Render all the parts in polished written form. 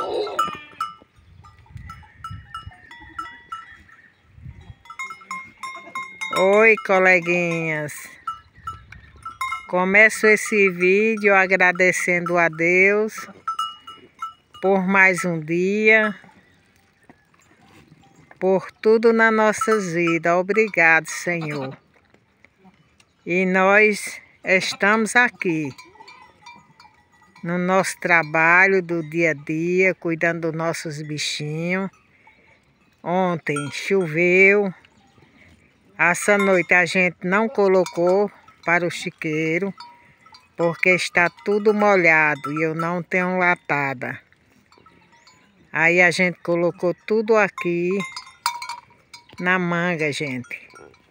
Oi, coleguinhas. Começo esse vídeo agradecendo a Deus por mais um dia, por tudo nas nossas vidas. Obrigado, Senhor. E nós estamos aqui no nosso trabalho do dia a dia, cuidando dos nossos bichinhos. Ontem choveu. Essa noite a gente não colocou para o chiqueiro, porque está tudo molhado e eu não tenho latada. Aí a gente colocou tudo aqui na manga, gente.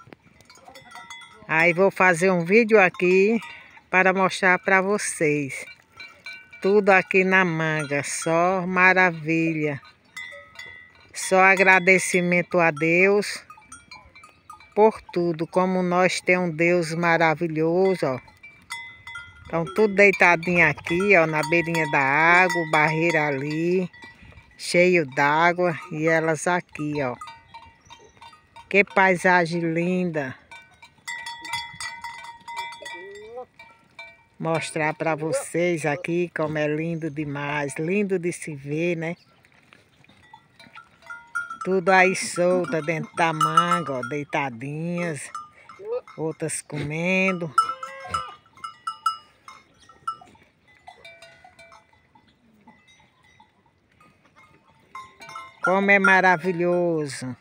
Aí vou fazer um vídeo aqui para mostrar para vocês. Tudo aqui na manga, só maravilha. Só agradecimento a Deus por tudo, como nós temos um Deus maravilhoso, ó. Estão tudo deitadinho aqui, ó, na beirinha da água, o barreiro ali, cheio d'água, e elas aqui, ó. Que paisagem linda. Mostrar para vocês aqui como é lindo demais, lindo de se ver, né? Tudo aí solta dentro da manga, ó, deitadinhas, outras comendo. Como é maravilhoso.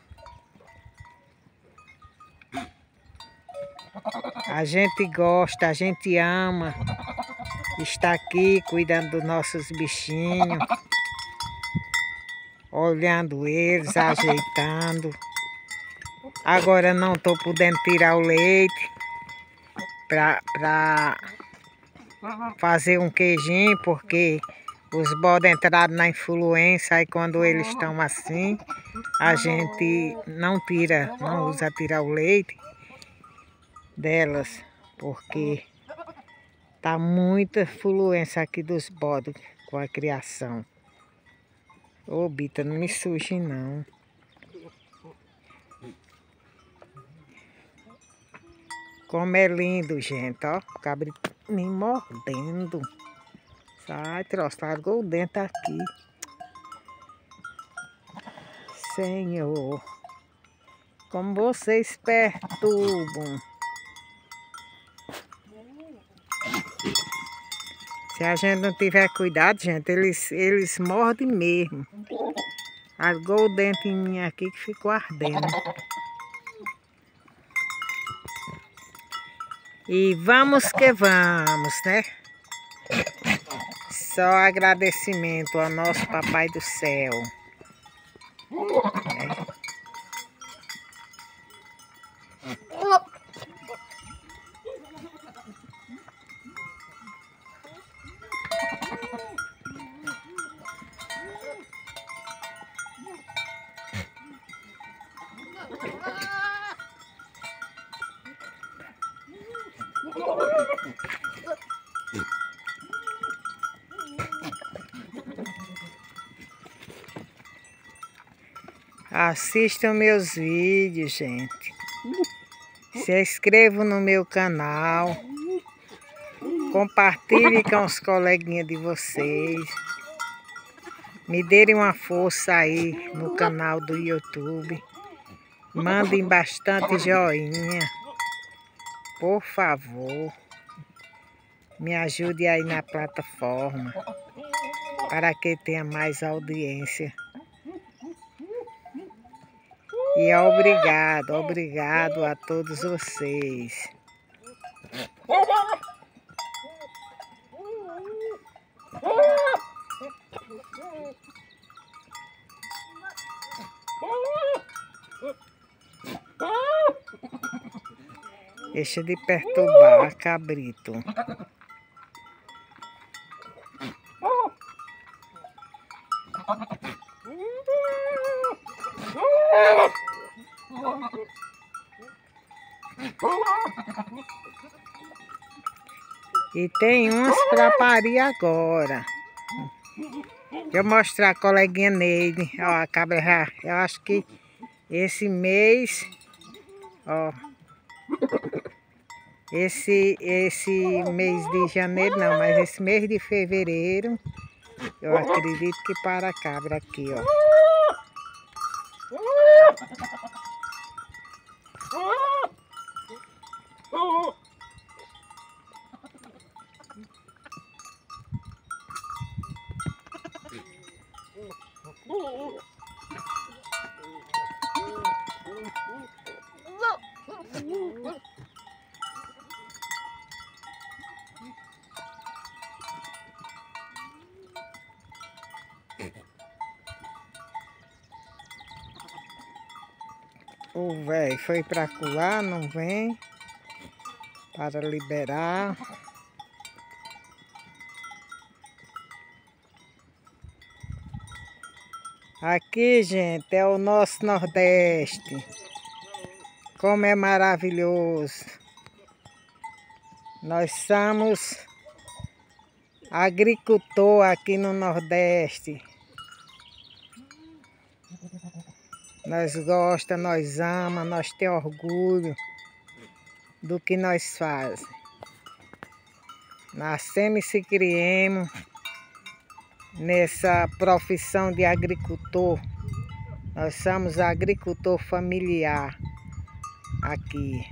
A gente gosta, a gente ama estar aqui cuidando dos nossos bichinhos, olhando eles, ajeitando. Agora não estou podendo tirar o leite para fazer um queijinho, porque os bodes entraram na influenza e quando eles estão assim, a gente não usa tirar o leite delas, porque tá muita influenza aqui dos bodes com a criação. Ô, Bita, não me suje não. Como é lindo, gente, ó. O cabrito me mordendo. Sai, troço, largou o dente aqui. Senhor, como vocês perturbam. Se a gente não tiver cuidado, gente, eles mordem mesmo. Largou o dente em mim aqui que ficou ardendo. E vamos que vamos, né? Só agradecimento ao nosso Papai do Céu. Né? Assistam meus vídeos, gente. Se inscrevam no meu canal. Compartilhem com os coleguinhas de vocês. Me deem uma força aí no canal do YouTube. Mandem bastante joinha. Por favor. Me ajude aí na plataforma. Para que tenha mais audiência. E obrigado a todos vocês. Deixa de perturbar, cabrito. E tem uns para parir agora. Deixa eu mostrar a coleguinha Neide. Ó, a cabra já. Eu acho que esse mês, ó, esse mês de janeiro não, mas esse mês de fevereiro, eu acredito que para a cabra aqui, ó. O velho foi para colar, não vem para liberar. Aqui, gente, é o nosso Nordeste. Como é maravilhoso. Nós somos agricultor aqui no Nordeste. Nós gostamos, nós amamos, nós temos orgulho do que nós fazemos. Nascemos e se criemos nessa profissão de agricultor. Nós somos agricultor familiar aqui.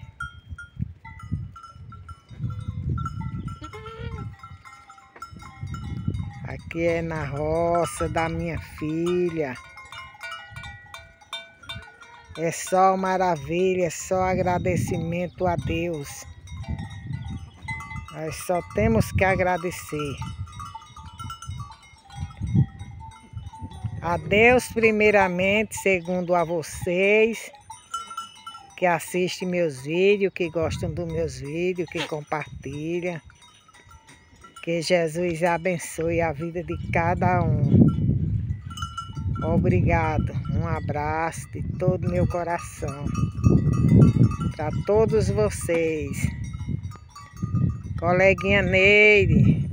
Aqui é na roça da minha filha. É só maravilha, é só agradecimento a Deus. Nós só temos que agradecer. A Deus primeiramente, segundo a vocês que assistem meus vídeos, que gostam dos meus vídeos, que compartilham. Que Jesus abençoe a vida de cada um. Obrigado. Um abraço de todo o meu coração para todos vocês. Coleguinha Neide,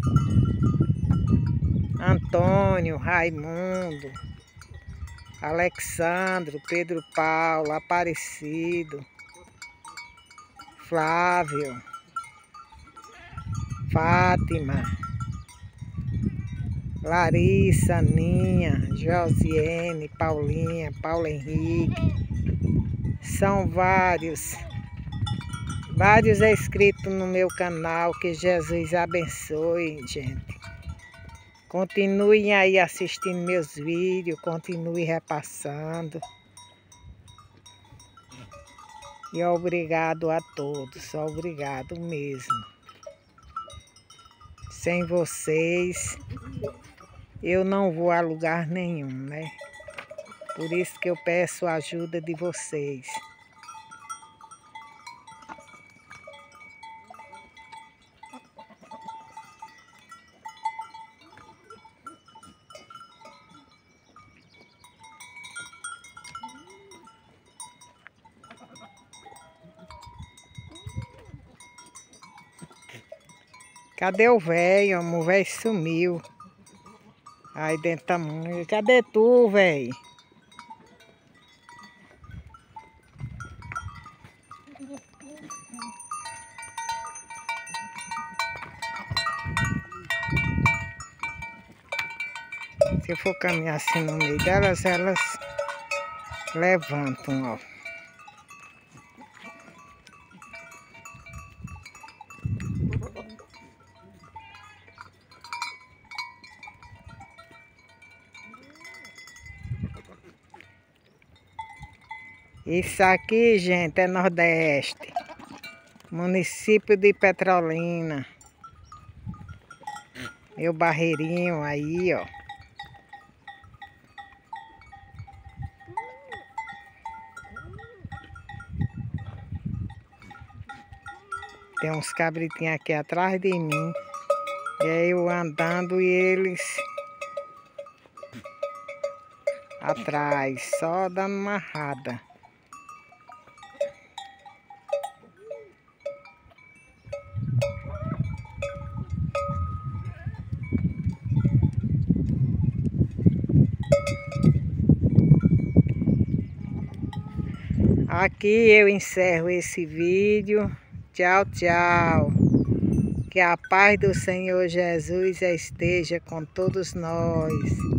Antônio, Raimundo, Alexandro, Pedro Paulo, Aparecido, Flávio, Fátima, Larissa, Ninha, Josiane, Paulinha, Paulo Henrique. São vários inscritos no meu canal. Que Jesus abençoe, gente. Continuem aí assistindo meus vídeos, continuem repassando. E obrigado a todos, obrigado mesmo. Sem vocês, eu não vou a lugar nenhum, né? Por isso que eu peço a ajuda de vocês. Cadê o velho? O velho sumiu. Aí dentro da manga. Cadê tu, velho? Se eu for caminhar assim no meio delas, elas levantam, ó. Isso aqui, gente, é Nordeste. Município de Petrolina. Meu barreirinho aí, ó. Tem uns cabritinhos aqui atrás de mim. E aí eu andando e eles atrás, só dando uma rada. Aqui eu encerro esse vídeo. Tchau, tchau. Que a paz do Senhor Jesus esteja com todos nós.